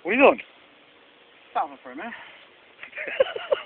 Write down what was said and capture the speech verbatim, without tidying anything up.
What are you doing? Stopping for a minute.